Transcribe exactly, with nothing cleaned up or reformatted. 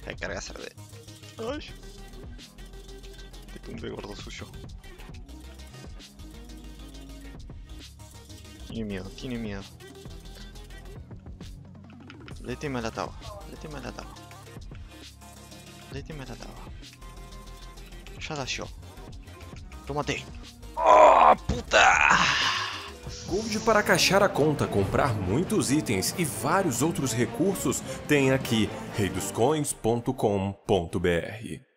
Recarga cerveja. Ai. Tengo un de gordo suyo. Tiene miedo, tiene miedo. Leteme a la taba, leteme a la taba. Leteme a la taba. Já deixou. Tomate. Oh, puta! Gold para caixar a conta, comprar muitos itens e vários outros recursos tem aqui rei dos coins ponto com ponto br.